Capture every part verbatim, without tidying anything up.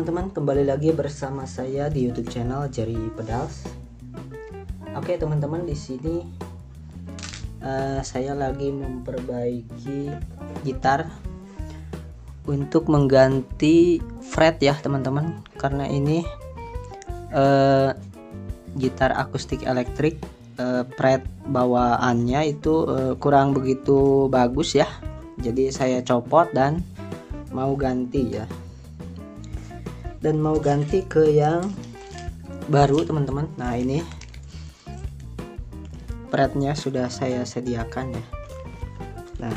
teman-teman, kembali lagi bersama saya di YouTube channel Jerry Pedals. Oke teman-teman, di sini uh, saya lagi memperbaiki gitar untuk mengganti fret ya teman-teman, karena ini uh, gitar akustik elektrik, uh, fret bawaannya itu uh, kurang begitu bagus ya. Jadi saya copot dan mau ganti ya, dan mau ganti ke yang baru teman-teman. Nah ini fretnya sudah saya sediakan ya. Nah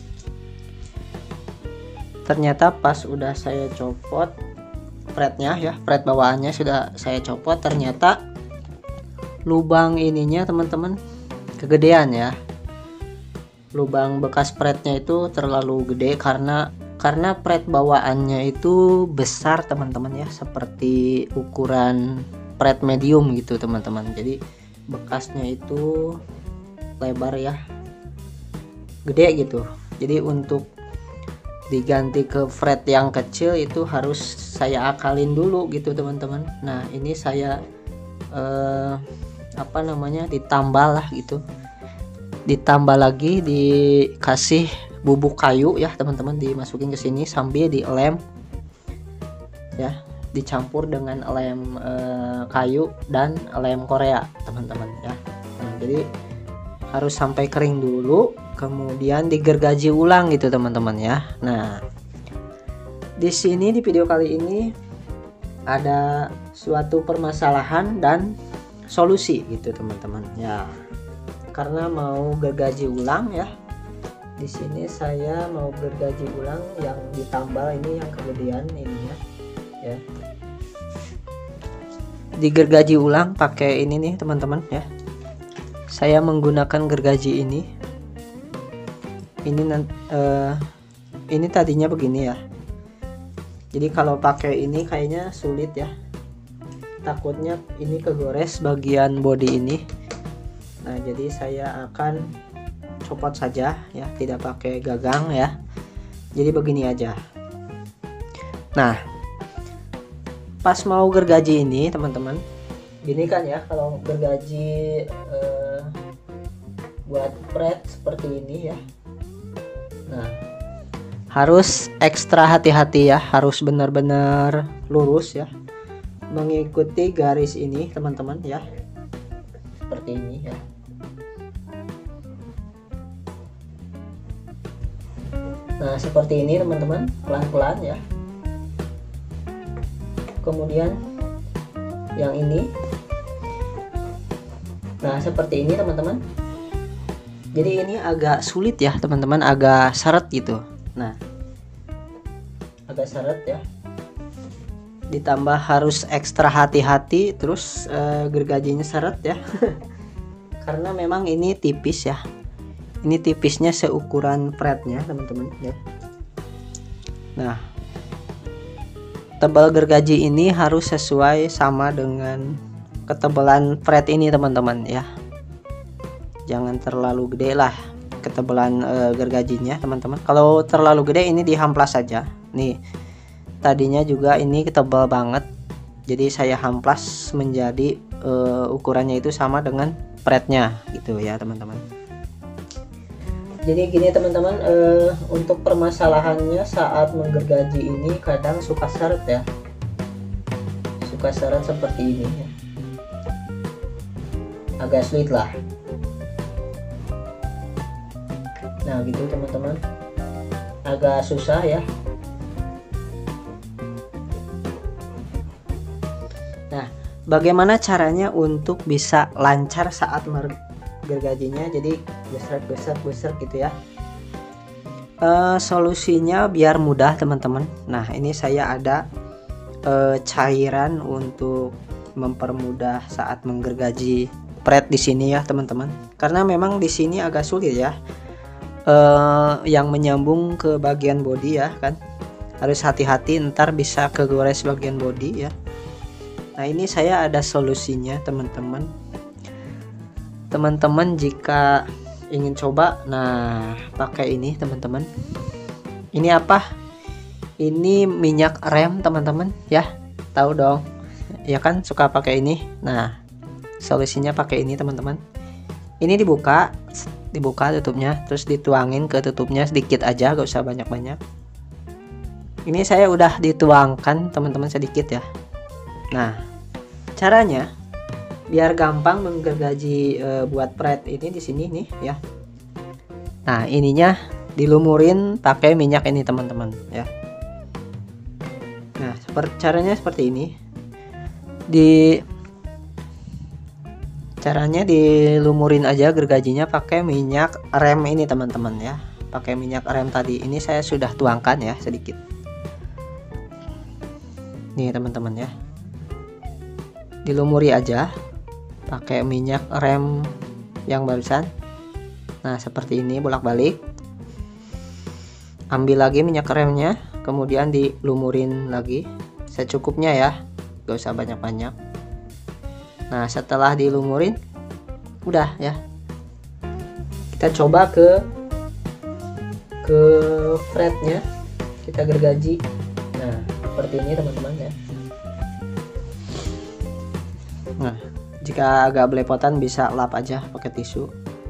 ternyata pas udah saya copot fretnya ya, fret bawaannya sudah saya copot, ternyata lubang ininya teman-teman kegedean ya. Lubang bekas fretnya itu terlalu gede karena karena fret bawaannya itu besar teman-teman ya, seperti ukuran fret medium gitu teman-teman. Jadi bekasnya itu lebar ya, gede gitu. Jadi untuk diganti ke fret yang kecil itu harus saya akalin dulu gitu teman-teman. Nah ini saya eh, apa namanya ditambah lah gitu, ditambah lagi dikasih bubuk kayu ya teman-teman, dimasukin ke sini sambil dilem ya, dicampur dengan lem e, kayu dan lem Korea teman-teman ya. Nah, jadi harus sampai kering dulu, kemudian digergaji ulang gitu teman-teman ya. Nah di sini di video kali ini ada suatu permasalahan dan solusi gitu teman-teman ya, karena mau gergaji ulang ya. Di sini saya mau gergaji ulang yang ditambal ini, yang kegedean ininya ya. Digergaji ulang pakai ini nih teman-teman ya. Saya menggunakan gergaji ini. Ini uh, ini tadinya begini ya. Jadi kalau pakai ini kayaknya sulit ya. Takutnya ini kegores bagian bodi ini. Nah, jadi saya akan copot saja ya, tidak pakai gagang ya. Jadi begini aja. Nah pas mau gergaji ini teman-teman, gini kan ya, kalau gergaji eh, buat fret seperti ini ya. Nah harus ekstra hati-hati ya, harus benar-benar lurus ya, mengikuti garis ini teman-teman ya, seperti ini ya. Nah seperti ini teman-teman, pelan-pelan ya. Kemudian yang ini, nah seperti ini teman-teman. Jadi ini agak sulit ya teman-teman, agak seret gitu. Nah agak seret ya, ditambah harus ekstra hati-hati, terus eh, gergajinya seret ya. Karena memang ini tipis ya. Ini tipisnya seukuran fretnya teman-teman ya. Nah tebal gergaji ini harus sesuai sama dengan ketebalan fret ini teman-teman ya. Jangan terlalu gede lah ketebalan e, gergajinya teman-teman. Kalau terlalu gede ini dihamplas saja. Nih tadinya juga ini tebal banget, jadi saya hamplas menjadi e, ukurannya itu sama dengan fretnya gitu ya teman-teman. Jadi gini teman-teman, eh, untuk permasalahannya saat menggergaji ini kadang suka seret ya, suka seret seperti ini ya. Agak sulit lah. Nah gitu teman-teman, agak susah ya. Nah bagaimana caranya untuk bisa lancar saat gergajinya, jadi besar-besar-besar gitu ya. E, solusinya biar mudah teman-teman. Nah ini saya ada e, cairan untuk mempermudah saat menggergaji fret di sini ya teman-teman. Karena memang di sini agak sulit ya, e, yang menyambung ke bagian bodi ya kan. Harus hati-hati, ntar bisa kegores bagian bodi ya. Nah ini saya ada solusinya teman-teman. Teman-teman jika ingin coba, nah pakai ini teman-teman. Ini apa? Ini minyak rem teman-teman ya. tahu dong ya kan, suka pakai ini. Nah, solusinya pakai ini teman-teman. Ini dibuka dibuka tutupnya, terus dituangin ke tutupnya sedikit aja, gak usah banyak-banyak. Ini saya udah dituangkan teman-teman sedikit ya. Nah, caranya biar gampang menggergaji e, buat pret ini di sini nih ya. Nah, ininya dilumurin pakai minyak ini teman-teman ya. Nah, seperti caranya seperti ini. Di caranya dilumurin aja gergajinya pakai minyak rem ini teman-teman ya. Pakai minyak rem tadi. Ini saya sudah tuangkan ya sedikit. Nih teman-teman ya. Dilumuri aja pakai minyak rem yang barusan. Nah, seperti ini bolak-balik. Ambil lagi minyak remnya, kemudian dilumurin lagi secukupnya ya, gak usah banyak-banyak. Nah, setelah dilumurin udah ya, kita coba ke ke fretnya, kita gergaji. Nah, seperti ini teman-teman ya. Nah, jika agak belepotan bisa lap aja pakai tisu.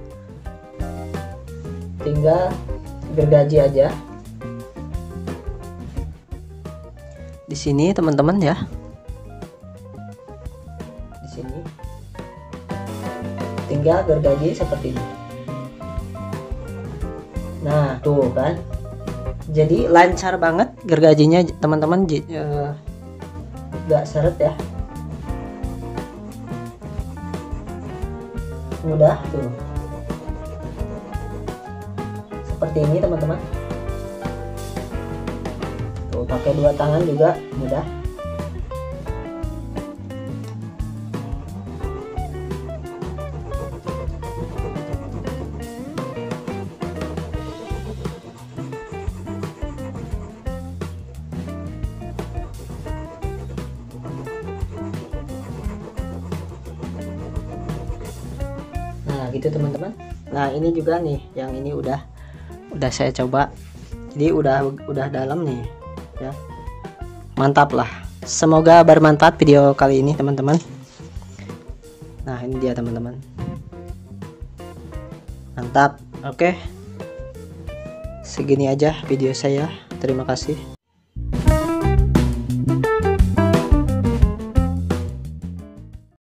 Tinggal gergaji aja. Di sini teman-teman ya. Di sini. Tinggal gergaji seperti ini. Nah, tuh kan. Jadi lancar banget gergajinya teman-teman, uh, gak seret ya. Mudah tuh. Seperti ini teman-teman. Tuh, pakai dua tangan juga mudah. Nah, gitu teman-teman. Nah, ini juga nih, yang ini udah udah saya coba, jadi udah udah dalam nih ya. Mantap lah, semoga bermanfaat video kali ini teman-teman. Nah, ini dia teman-teman, mantap. Oke, segini aja video saya, terima kasih.